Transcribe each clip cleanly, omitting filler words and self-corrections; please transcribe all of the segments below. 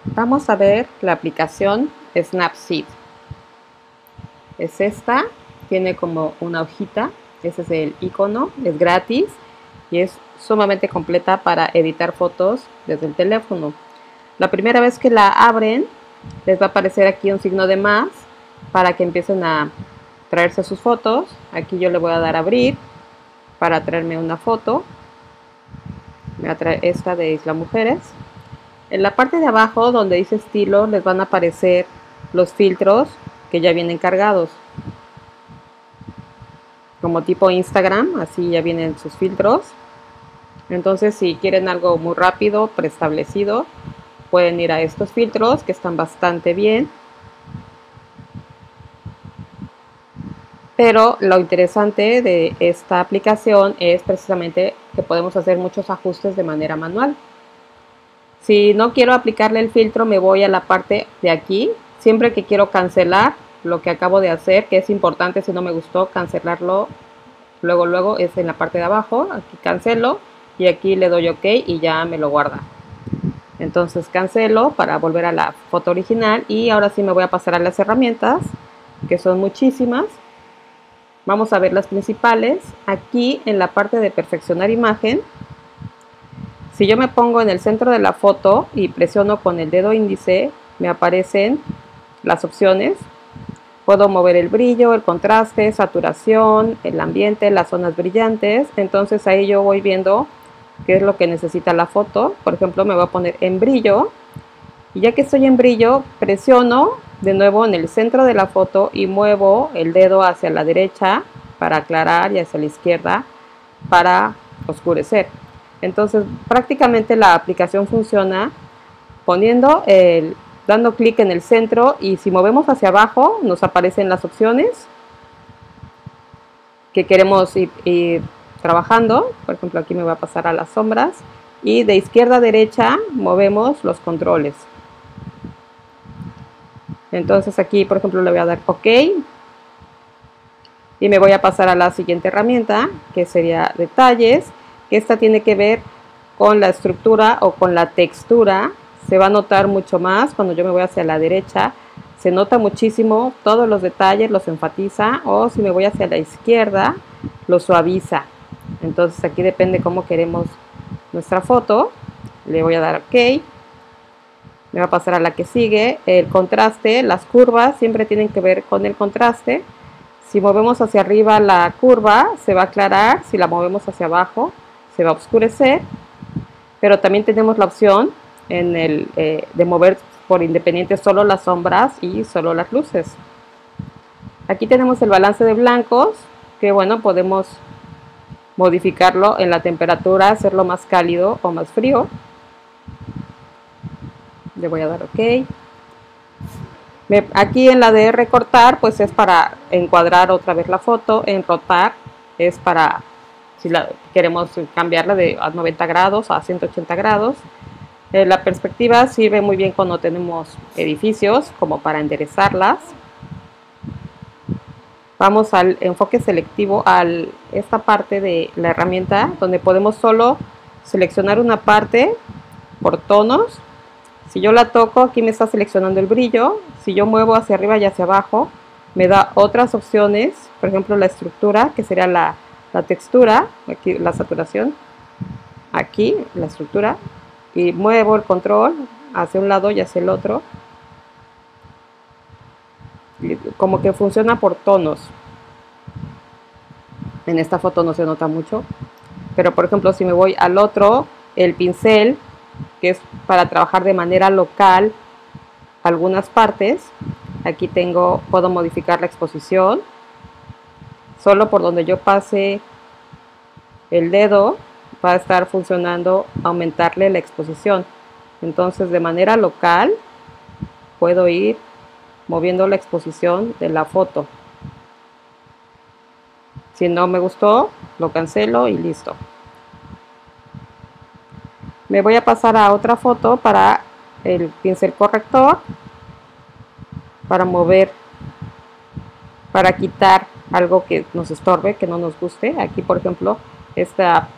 Vamos a ver la aplicación Snapseed. Es esta, tiene como una hojita, ese es el icono, es gratis y es sumamente completa para editar fotos desde el teléfono. La primera vez que la abren, les va a aparecer aquí un signo de más para que empiecen a traerse sus fotos. Aquí yo le voy a dar a abrir para traerme una foto. Me va a traer esta de Isla Mujeres. En la parte de abajo donde dice estilo les van a aparecer los filtros que ya vienen cargados, como tipo Instagram, así ya vienen sus filtros. Entonces si quieren algo muy rápido, preestablecido, pueden ir a estos filtros que están bastante bien. Pero lo interesante de esta aplicación es precisamente que podemos hacer muchos ajustes de manera manual. Si no quiero aplicarle el filtro, me voy a la parte de aquí. Siempre que quiero cancelar lo que acabo de hacer, que es importante, si no me gustó, cancelarlo luego es en la parte de abajo. Aquí cancelo y aquí le doy OK y ya me lo guarda. Entonces cancelo para volver a la foto original y ahora sí me voy a pasar a las herramientas, que son muchísimas. Vamos a ver las principales. Aquí en la parte de perfeccionar imagen, si yo me pongo en el centro de la foto y presiono con el dedo índice, me aparecen las opciones. Puedo mover el brillo, el contraste, saturación, el ambiente, las zonas brillantes. Entonces ahí yo voy viendo qué es lo que necesita la foto. Por ejemplo, me voy a poner en brillo. Y ya que estoy en brillo, presiono de nuevo en el centro de la foto y muevo el dedo hacia la derecha para aclarar y hacia la izquierda para oscurecer. Entonces prácticamente la aplicación funciona dando clic en el centro, y si movemos hacia abajo nos aparecen las opciones que queremos ir trabajando. Por ejemplo, aquí me voy a pasar a las sombras y de izquierda a derecha movemos los controles. Entonces aquí, por ejemplo, le voy a dar OK y me voy a pasar a la siguiente herramienta, que sería detalles, que esta tiene que ver con la estructura o con la textura. Se va a notar mucho más cuando yo me voy hacia la derecha, se nota muchísimo todos los detalles, los enfatiza, o si me voy hacia la izquierda, lo suaviza. Entonces aquí depende cómo queremos nuestra foto. Le voy a dar OK. Me va a pasar a la que sigue, el contraste. Las curvas siempre tienen que ver con el contraste. Si movemos hacia arriba la curva, se va a aclarar. Si la movemos hacia abajo, se va a oscurecer. Pero también tenemos la opción de mover por independiente solo las sombras y solo las luces. Aquí tenemos el balance de blancos, que bueno, podemos modificarlo en la temperatura, hacerlo más cálido o más frío. Le voy a dar OK. Aquí en la de recortar, pues es para encuadrar otra vez la foto. En rotar es para si queremos cambiarla a 90 grados a 180 grados. La perspectiva sirve muy bien cuando tenemos edificios, como para enderezarlas. Vamos al enfoque selectivo, esta parte de la herramienta, donde podemos solo seleccionar una parte por tonos. Si yo la toco, aquí me está seleccionando el brillo. Si yo muevo hacia arriba y hacia abajo, me da otras opciones. Por ejemplo, la estructura, que sería la textura, aquí la saturación, aquí la estructura, y muevo el control hacia un lado y hacia el otro. Como que funciona por tonos. En esta foto no se nota mucho, pero por ejemplo, si me voy al otro, el pincel, que es para trabajar de manera local algunas partes. Aquí puedo modificar la exposición. Solo por donde yo pase el dedo va a estar funcionando, aumentarle la exposición. Entonces de manera local puedo ir moviendo la exposición de la foto. Si no me gustó, lo cancelo y listo. Me voy a pasar a otra foto para el pincel corrector, para mover, para quitar algo que nos estorbe, que no nos guste. Aquí, por ejemplo,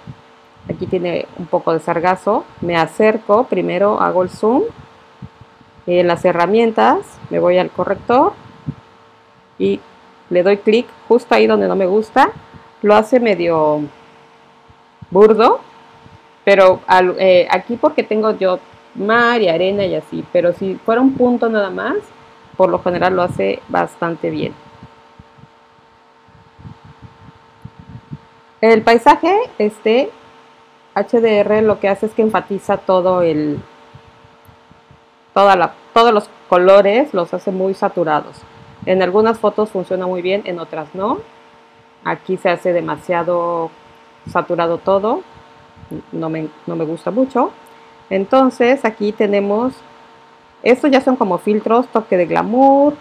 aquí tiene un poco de sargazo. Me acerco, primero hago el zoom En las herramientas me voy al corrector y le doy clic justo ahí donde no me gusta. Lo hace medio burdo, pero aquí porque tengo yo mar y arena y así, pero si fuera un punto nada más, por lo general lo hace bastante bien. El paisaje, HDR lo que hace es que enfatiza todos los colores, los hace muy saturados. En algunas fotos funciona muy bien, en otras no. Aquí se hace demasiado saturado todo, no me gusta mucho. Entonces aquí tenemos, estos ya son como filtros, toque de glamour,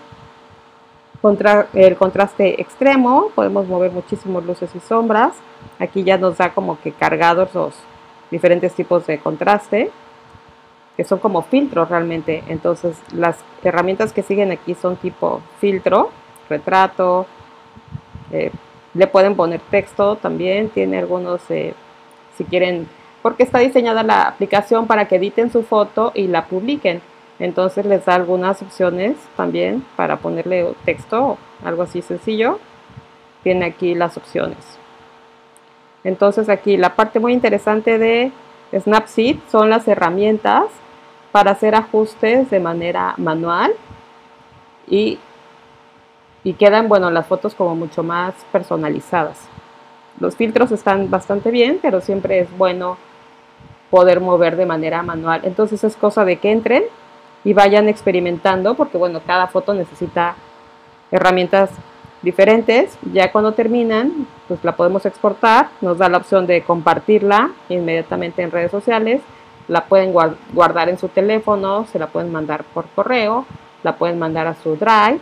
el contraste extremo, podemos mover muchísimos luces y sombras. Aquí ya nos da como que cargados los diferentes tipos de contraste, que son como filtros realmente. Entonces las herramientas que siguen aquí son tipo filtro, retrato, le pueden poner texto también, tiene algunos, si quieren, porque está diseñada la aplicación para que editen su foto y la publiquen. Entonces les da algunas opciones también para ponerle texto, algo así sencillo. Tiene aquí las opciones. Entonces aquí la parte muy interesante de Snapseed son las herramientas para hacer ajustes de manera manual y quedan, bueno, las fotos como mucho más personalizadas. Los filtros están bastante bien, pero siempre es bueno poder mover de manera manual. Entonces es cosa de que entren y vayan experimentando, porque bueno, cada foto necesita herramientas diferentes. Ya cuando terminan, pues la podemos exportar, nos da la opción de compartirla inmediatamente en redes sociales, la pueden guardar en su teléfono, se la pueden mandar por correo, la pueden mandar a su Drive.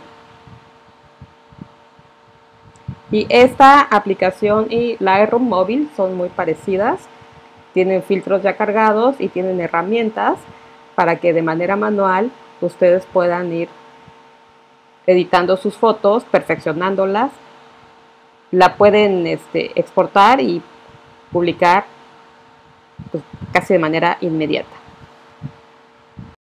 Y esta aplicación y Lightroom móvil son muy parecidas, tienen filtros ya cargados y tienen herramientas para que de manera manual ustedes puedan ir editando sus fotos, perfeccionándolas, la pueden exportar y publicar pues, casi de manera inmediata.